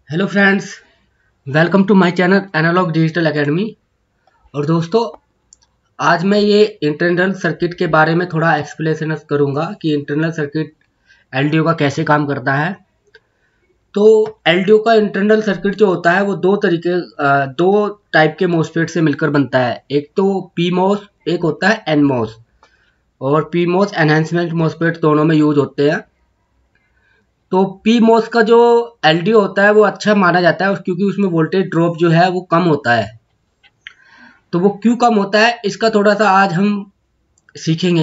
Hello friends, welcome to my channel analogue digital academy. और दोस्तों, आज मैं ये इंटरनल सर्किट के बारे में थोड़ा एक्सप्लेनेशन करूंगा कि इंटरनल सर्किट एलडीओ का कैसे काम करता है। तो एलडीओ का इंटरनल सर्किट जो होता है वो दो टाइप के मोसफेट से मिलकर बनता है। एक तो पीमोस, एक होता है एनमोस। और पीमोस एनहांसमेंट मोसफेट दोनों में यूज होते हैं। तो पी मॉस का जो एलडीओ होता है वो अच्छा माना जाता है क्योंकि उसमें वोल्टेज ड्रॉप जो है वो कम होता है। तो वो क्यों कम होता है इसका थोड़ा सा आज हम सीखेंगे।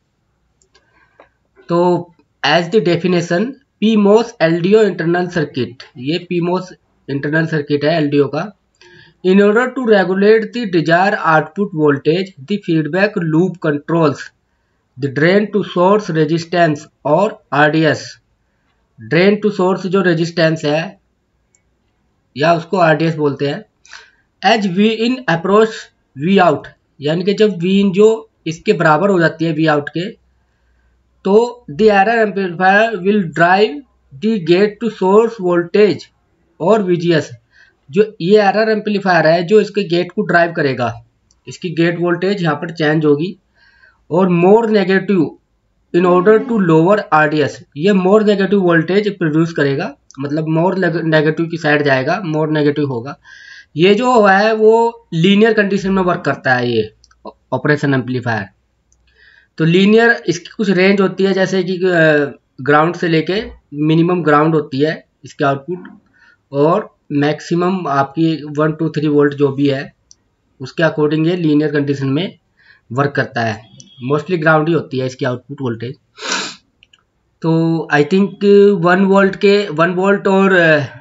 तो as the definition, P MOS LDO internal circuit, ये पी मॉस इंटरनल सर्किट है एलडीओ का। In order to regulate the desire output voltage, the feedback loop controls the drain to source resistance और आरडीएस। ड्रेन टू सोर्स जो resistance है या उसको RDS बोलते हैं। As V in approach V out, यानी कि जब वी इन जो इसके बराबर हो जाती है वी आउट के, तो the error amplifier will drive the gate to source voltage और वीजीएस। जो ये एरर एम्पलीफायर है जो इसके गेट को ड्राइव करेगा, इसकी गेट वोल्टेज यहाँ पर चेंज होगी। और more negative in order to lower RDS, ये मोर नेगेटिव वोल्टेज प्रोड्यूस करेगा, मतलब मोर नेगेटिव की साइड जाएगा, मोर नेगेटिव होगा। ये जो है वो लीनियर कंडीशन में वर्क करता है ये ऑपरेशन एम्पलीफायर। तो लीनियर इसकी कुछ रेंज होती है, जैसे कि ग्राउंड से लेके मिनिमम ग्राउंड होती है इसके आउटपुट, और मैक्सिमम आपकी 1 2 3 वोल्ट जो भी है उसके अकॉर्डिंग ये लीनियर कंडीशन में वर्क करता है। मोस्टली ग्राउंड ही होती है इसकी आउटपुट वोल्टेज। तो आई थिंक 1 वोल्ट और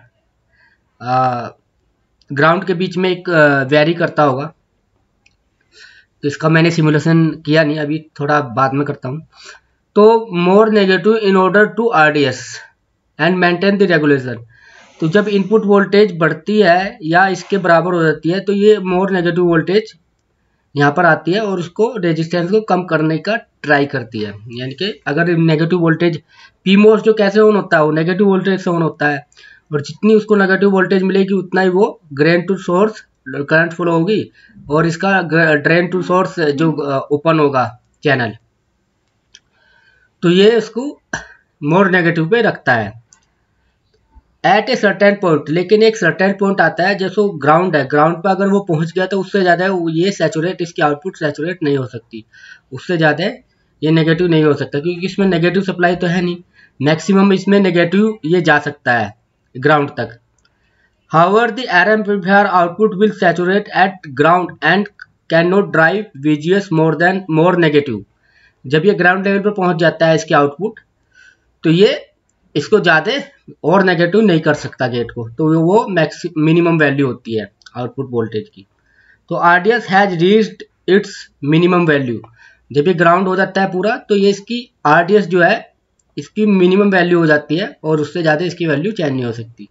ग्राउंड के बीच में एक वेरी करता होगा। तो इसका मैंने सिमुलेशन किया नहीं, अभी थोड़ा बाद में करता हूँ। तो more negative in order to RDS and maintain the regulation. तो जब इनपुट वोल्टेज बढ़ती है या इसके बराबर हो जाती है तो ये मोर नेगेटिव वोल्टेज यहाँ पर आती है और उसको रेजिस्टेंस को कम करने का ट्राई करती है। यानी कि अगर नेगेटिव वोल्टेज पीमोस जो कैसे ऑन होता है वो नेगेटिव वोल्टेज से ऑन होता है, और जितनी उसको नेगेटिव वोल्टेज मिलेगी उतना ही वो drain to source current flow होगी और इसका ड्रेन टू सोर्स जो ओपन होगा चैनल, तो ये इसको मोर नेगेटिव पे रखता है एट ए सर्टेन पॉइंट। लेकिन एक सर्टेन पॉइंट आता है, जैसे ग्राउंड है, ग्राउंड पे अगर वो पहुंच गया तो उससे ज़्यादा ये सैचुरेट, इसकी आउटपुट सैचुरेट नहीं हो सकती, उससे ज़्यादा ये नेगेटिव नहीं हो सकता क्योंकि इसमें नेगेटिव सप्लाई तो है नहीं। मैक्सिमम इसमें नेगेटिव ये जा सकता है ग्राउंड तक। However the error amplifier output will saturate at ground and can not drive VGS more negative. जब ये ग्राउंड लेवल पर पहुंच जाता है इसकी आउटपुट, तो ये इसको ज़्यादा और नेगेटिव नहीं कर सकता गेट को, तो वो मिनिमम वैल्यू होती है आउटपुट वोल्टेज की। तो RDS has reached its minimum value. जब ये ग्राउंड हो जाता है पूरा तो ये इसकी आरडीएस जो है इसकी मिनिमम वैल्यू हो जाती है और उससे ज़्यादा इसकी वैल्यू चेंज नहीं हो सकती।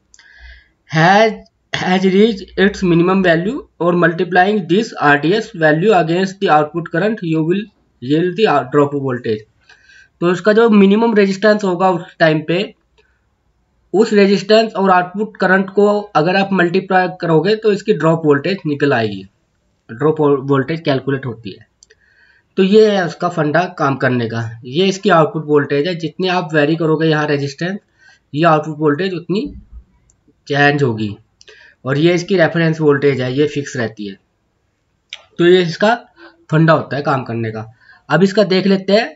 Has reach its minimum value और multiplying this RDS value against the output current you will yield the drop voltage. तो इसका जो मिनिमम रेजिस्टेंस होगा उस टाइम पे, उस रेजिस्टेंस और आउटपुट करंट को अगर आप मल्टीप्लाई करोगे तो इसकी ड्रॉप वोल्टेज निकल आएगी, ड्रॉप वोल्टेज कैलकुलेट होती है। तो ये है उसका फंडा काम करने का। ये इसकी आउटपुट वोल्टेज है, जितनी आप वेरी करोगे यहाँ रेजिस्टेंस, ये आउटपुट वोल्टेज उतनी चेंज होगी। और ये इसकी रेफरेंस वोल्टेज है, ये फिक्स रहती है। तो ये इसका फंडा होता है काम करने का। अब इसका देख लेते हैं।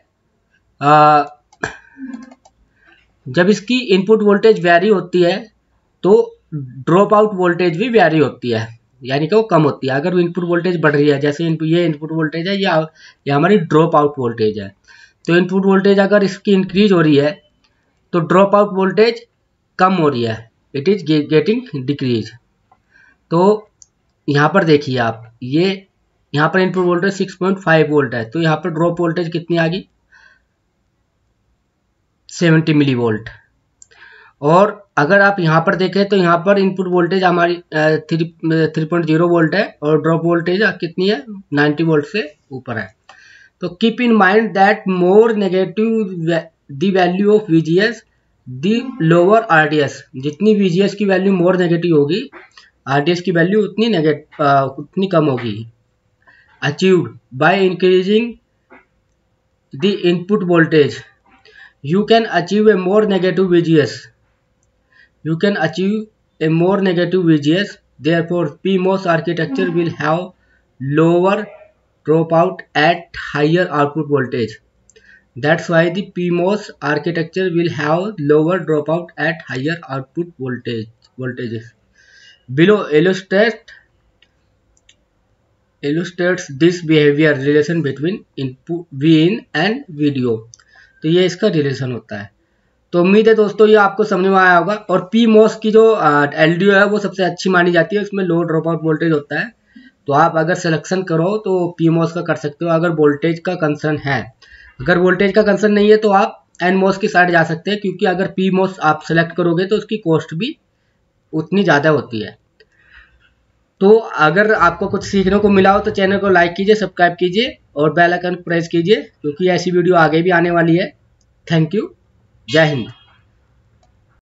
जब इसकी इनपुट वोल्टेज वेरी होती है तो ड्रॉप आउट वोल्टेज भी वेरी होती है, यानी कि वो कम होती है। अगर इनपुट वोल्टेज बढ़ रही है, जैसे ये इनपुट वोल्टेज है, ये हमारी ड्रॉप आउट वोल्टेज है। तो इनपुट वोल्टेज अगर इसकी इंक्रीज हो रही है तो ड्रॉप आउट वोल्टेज कम हो रही है, इट इज गेटिंग डिक्रीज। तो यहाँ पर देखिए आप, ये यहाँ पर इनपुट वोल्टेज 6.5 वोल्ट है, तो यहाँ पर ड्रॉप वोल्टेज कितनी आ गई, 70 मिली वोल्ट। और अगर आप यहाँ पर देखें तो यहाँ पर इनपुट वोल्टेज हमारी 3.0 वोल्ट है और ड्रॉप वोल्टेज कितनी है, 90 वोल्ट से ऊपर है। तो keep in mind that more negative the value of VGS the lower RDS, जितनी वीजीएस की वैल्यू मोर नेगेटिव होगी, आरडीएस की वैल्यू उतनी कम होगी। Achieved by increasing the input voltage, you can achieve a more negative VGS. You can achieve a more negative VGS. Therefore, PMOS architecture will have lower dropout at higher output voltage. That's why the PMOS architecture will have lower dropout at higher output voltages. Below illustrates this behavior relation between input Vin and VDO. तो ये इसका relation होता है। तो उम्मीद है दोस्तों ये आपको समझ में आया होगा। और PMOS की जो LDO है वो सबसे अच्छी मानी जाती है, उसमें लो ड्रॉप आउट वोल्टेज होता है। तो आप अगर सिलेक्शन करो तो PMOS का कर सकते हो अगर वोल्टेज का कंसर्न है। अगर वोल्टेज का कंसर्न नहीं है तो आप NMOS की साइड जा सकते हैं, क्योंकि अगर PMOS आप सेलेक्ट करोगे तो उसकी कॉस्ट भी उतनी ज़्यादा होती है। तो अगर आपको कुछ सीखने को मिला हो तो चैनल को लाइक कीजिए, सब्सक्राइब कीजिए और बेल आइकन प्रेस कीजिए, क्योंकि ऐसी वीडियो आगे भी आने वाली है। Thank you. जय हिंद।